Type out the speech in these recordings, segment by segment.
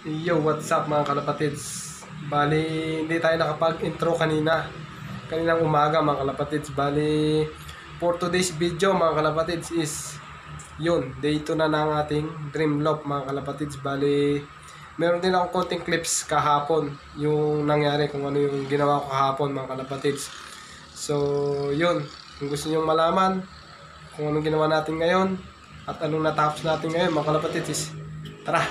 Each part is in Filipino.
Yo, what's up mga kalapatids? Bali, hindi tayo nakapag-intro kaninang umaga mga kalapatids. Bali, for today's video mga kalapatids is yun, day 2 na ng ating dream loop mga kalapatids. Bali, meron din akong konting clips kahapon yung nangyari, kung ano yung ginawa ko kahapon mga kalapatids. So, yun, kung gusto nyo malaman kung anong ginawa natin ngayon at anong natapos natin ngayon mga kalapatids is tara!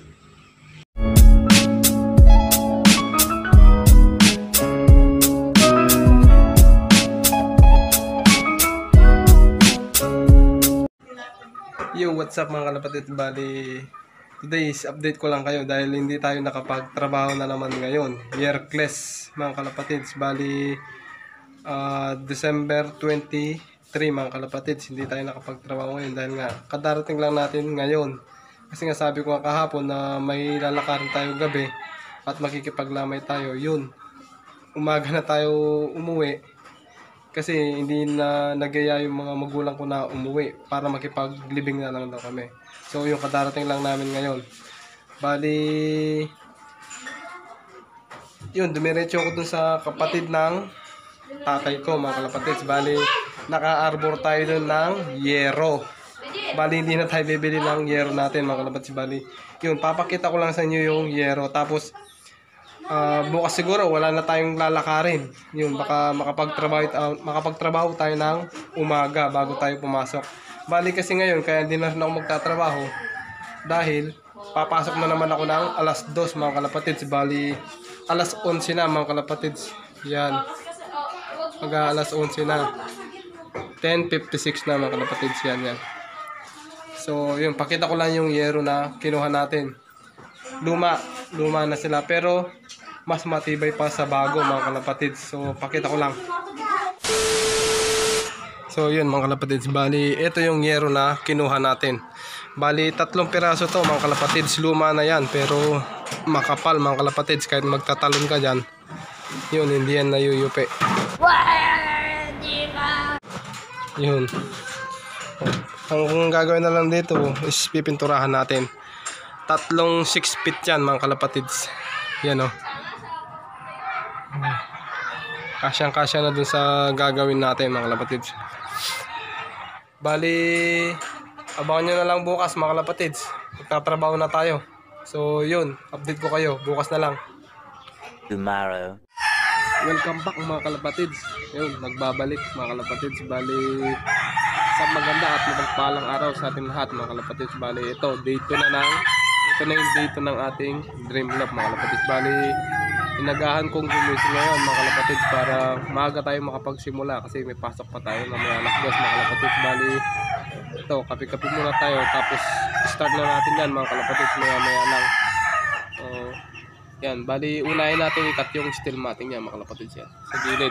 Yo, what's up mga kalapatids? Bali, today's update ko lang kayo dahil hindi tayo nakapagtrabaho na naman ngayon. Yearless mga kalapatids. Bali, December 23 mga kalapatids. Hindi tayo nakapagtrabaho ngayon dahil nga kadarating lang natin ngayon. Kasi nga sabi ko nga kahapon na may lalakarin tayo gabi at makikipaglamay tayo. Yun, umaga na tayo umuwi. Kasi hindi na nagaya yung mga magulang ko na umuwi para makipaglibing na lang daw kami. So yung kadarating lang namin ngayon. Bali, yun, dumiretso ko dun sa kapatid ng tatay ko mga kalapatids. Bali, naka-arbor tayo dun ng yero. Bali, hindi na tayo bibili ng yero natin mga kalapatids. Bali, yun, papakita ko lang sa inyo yung yero. Tapos, bukas siguro wala na tayong lalakarin. Yun, baka makapagtrabaho tayo ng umaga bago tayo pumasok. Bali kasi ngayon kaya hindi na rin ako magtatrabaho dahil papasok na naman ako ng alas 2 mga kalapatids. Bali alas 11 na mga kalapatids. Yan, alas 11 na, 10:56 na mga kalapatids. Yan. So yun, pakita ko lang yung yero na kinuha natin. Luma na sila pero mas matibay pa sa bago mga kalapatids. So pakita ko lang. So yun mga kalapatids, bali ito yung yero na kinuha natin. Bali 3 piraso to mga kalapatids. Luma na yan pero makapal mga kalapatids. Kahit magtatalon ka dyan, yun, hindi yan nayuyupi. Yun, ang gagawin na lang dito is pipinturahan natin. 3 6 feet yan mga kalapatids. Yan o, kasyang-kasya na dun sa gagawin natin mga kalapatids. Bali, abangan nyo na lang bukas mga kalapatids. Magtatrabaho na tayo. So yun, update ko kayo bukas na lang. Tomorrow. Welcome back mga kalapatids. Yun, nagbabalik mga kalapatids. Bali, sa maganda at mapagpalang araw sa ating lahat mga kalapatids. Bali, ito na yung date ng ating dream loop mga kalapatids. Bali, inagahan kong gumising ngayon mga kalapatids para maaga tayo makapagsimula kasi may pasok pa tayo mamaya alas 2 mga kalapatids. Bali, ito, kape-kape muna tayo tapos start na natin yan mga kalapatids maya lang. So yan, bali unahin natin ikat yung steel matting yan mga kalapatids yan sa gilid.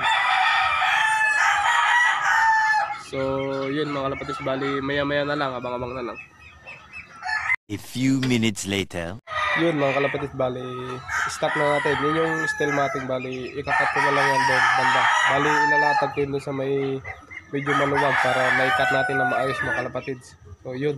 So yun mga kalapatids, bali maya na lang, abang-abang na lang. A few minutes later. Yun mga kalapatids, bali stop na natin. Yun yung steel matting, bali ikakat ko na lang yan doon banda. Bali ilalatag ko yun doon sa may medyo maluwag para maikat natin na maayos mga kalapatids. So yun.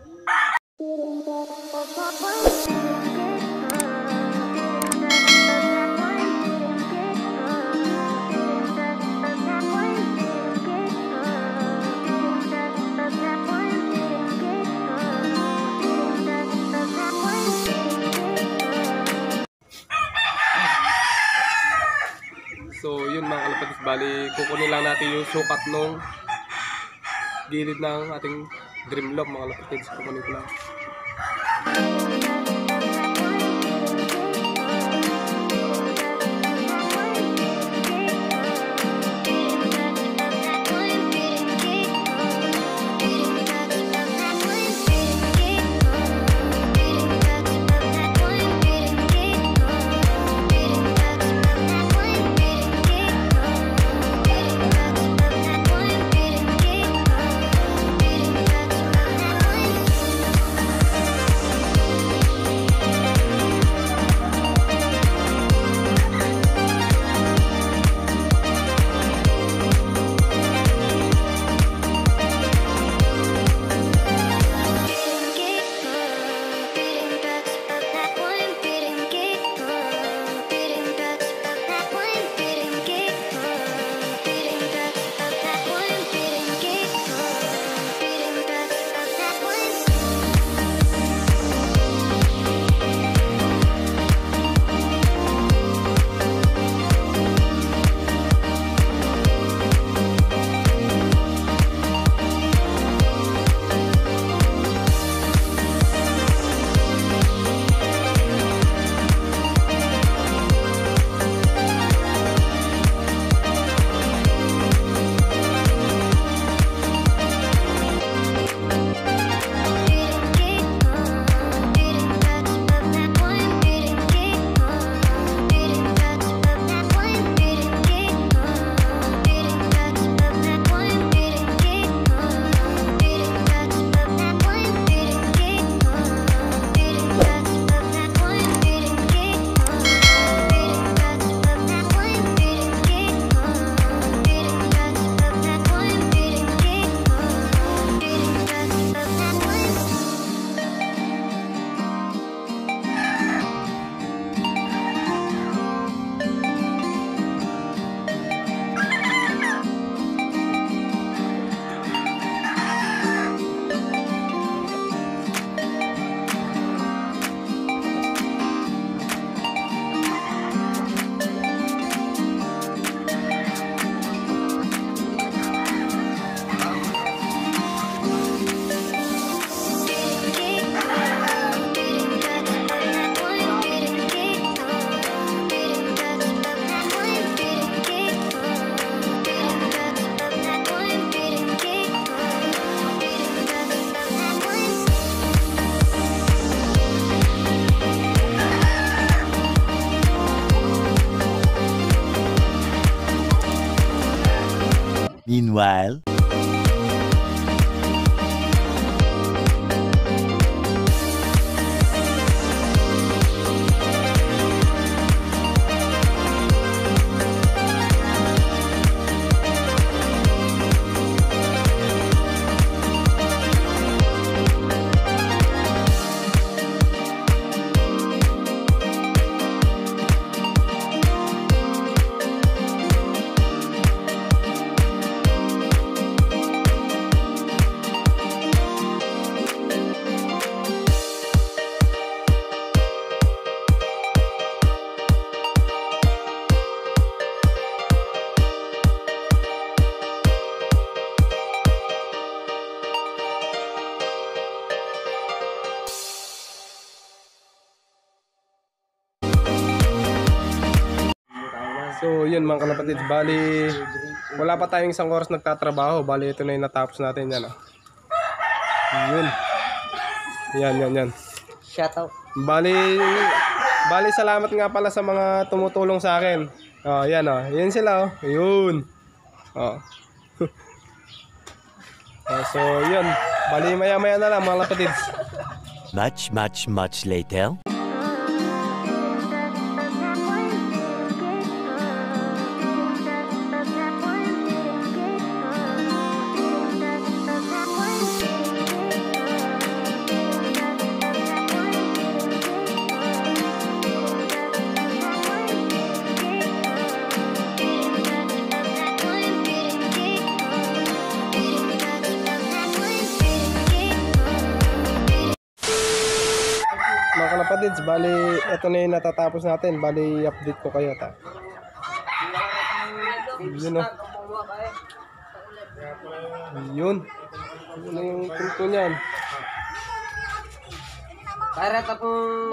So yun mga kalapatids, bali kukunin lang natin yung sukat nung gilid ng ating dream loop mga kalapatids. Kukunin ko lang. Meanwhile, So yun mga kalapatids, bali wala pa tayong isang oras nagtatrabaho. Bali ito na yung natapos natin yan. Yun. Yan. Shoutout. Bali salamat nga pala sa mga tumutulong sa akin. Yan yan sila Yun. So yun. Bali maya na lang mga kalapatids. much later. Mga kalapatids, bali ito na yung natatapos natin. Bali update ko kayo ta. Yun Yun na yung punto niyan. Para tapong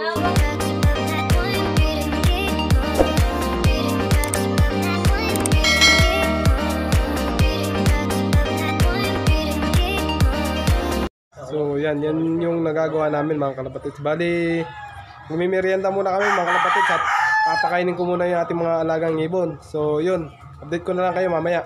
So yan yung nagagawa namin mga kalapatids. Bali mimerienda muna kami mga kalapatids at papakainin ko muna yung ating mga alagang ibon. So yun, update ko na lang kayo mamaya.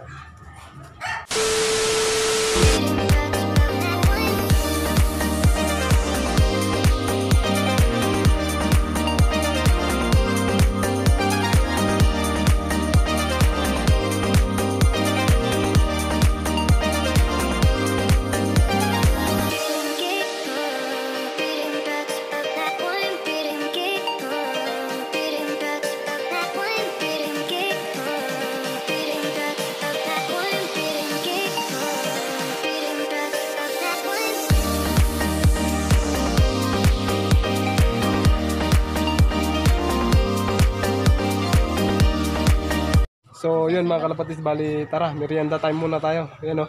So yun mga kalapatids, bali tara, merienda time muna tayo. Ayan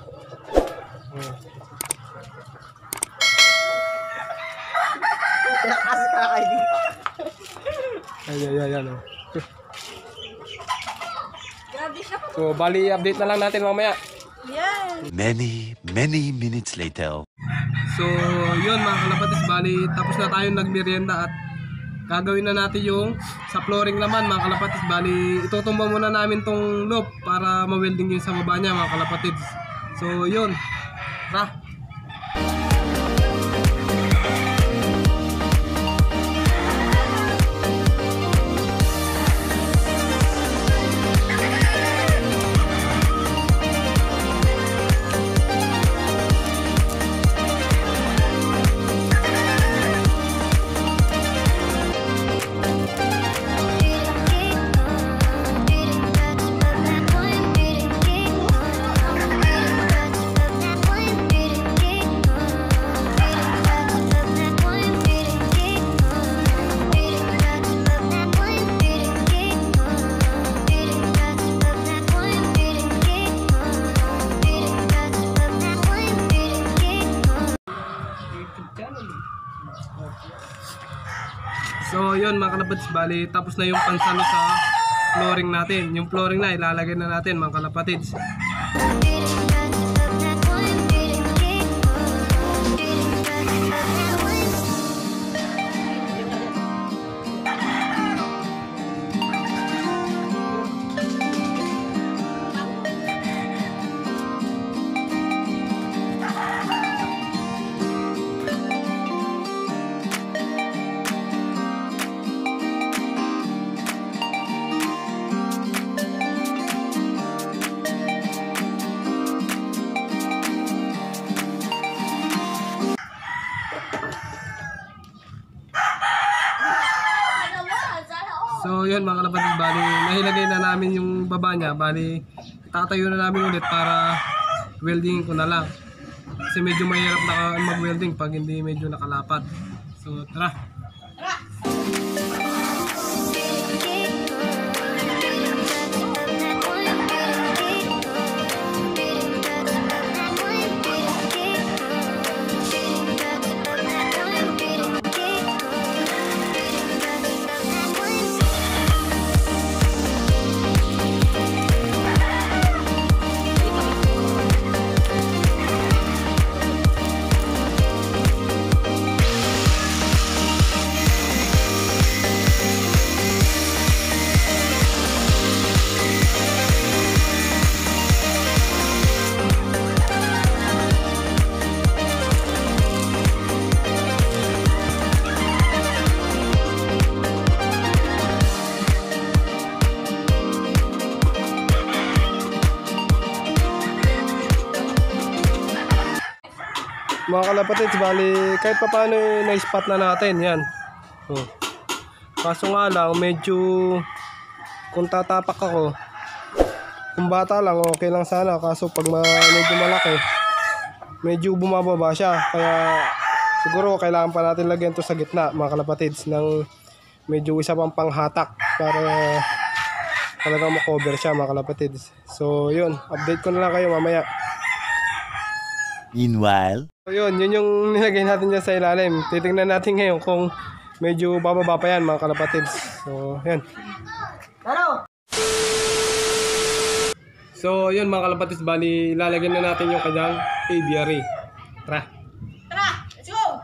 Ayan So bali update na lang natin mamaya. Many minutes later. So yun mga kalapatids, bali tapos na tayo nagmerienda at gagawin na natin yung sa flooring naman mga kalapatids. Bali itutumba muna namin tong loop para ma-welding yung sa baba niya mga kalapatids. So yun, tara. So yun mga kalapatids, bali tapos na yung pansalo sa flooring natin. Yung flooring na ilalagay na natin mga kalapatids. So yun mga kalapatid, bali nahilagay na namin yung baba niya. Bali tatayo na namin ulit para welding ko na lang. Kasi medyo mahirap na mag-welding pag hindi medyo nakalapat. So tara. Mga kalapatids, bali kahit pa paano na-spot na natin yan. Kaso nga lang medyo kung tatapak ako, kung bata lang okay lang sana, kaso pag medyo malaki medyo bumababa siya, kaya siguro kailangan pa natin lagyan to sa gitna mga kalapatids ng medyo isa pang panghatak para talagang makover siya mga kalapatids. So yun, update ko na lang kayo mamaya. Meanwhile, So yun yung nilagay natin dyan sa ilalim. Titingnan natin ngayon kung medyo bababa pa yan mga kalapatids. So yan. So yun mga kalapatids, bali lalagyan na natin yung kanyang aviary. Tara. Let's go!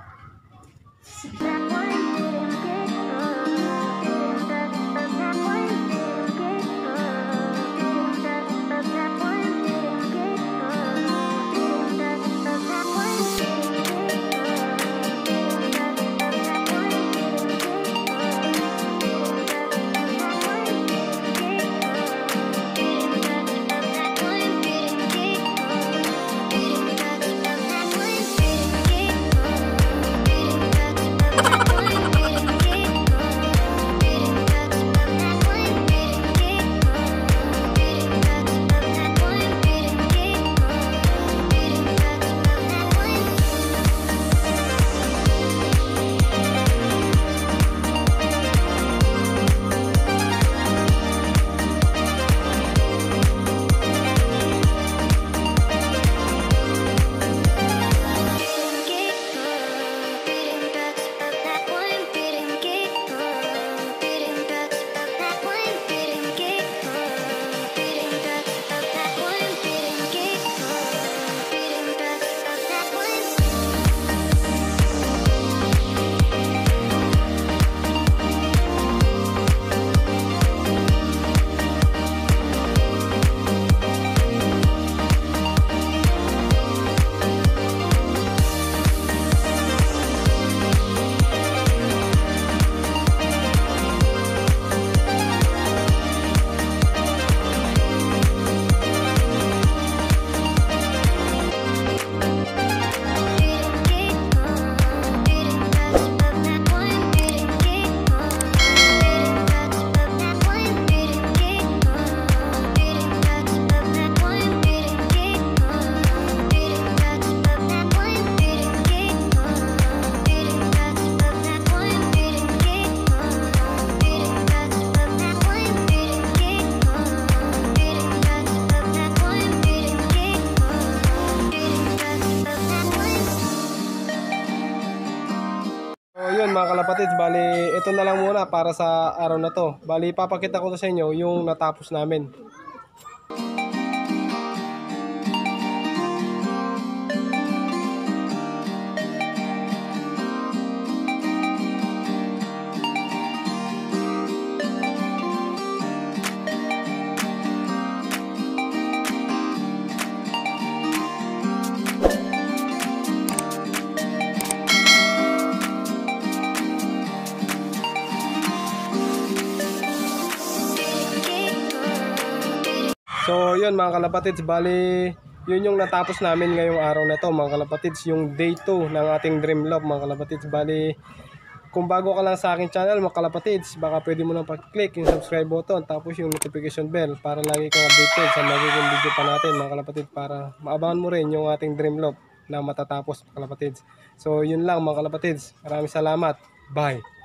Yun mga kalapatids, bali ito na lang muna para sa araw na to. Bali papakita ko sa inyo yung natapos namin. So yun mga kalapatids, bali yun yung natapos namin ngayong araw na to mga kalapatids, yung day 2 ng ating Dream Love mga kalapatids. Bali kung bago ka lang sa aking channel mga kalapatids, baka pwede mo nang pag-click yung subscribe button tapos yung notification bell para lagi kang updated sa magiging video pa natin mga kalapatids, para maabangan mo rin yung ating dream loop na matatapos mga kalapatids. So yun lang mga kalapatids, maraming salamat, bye.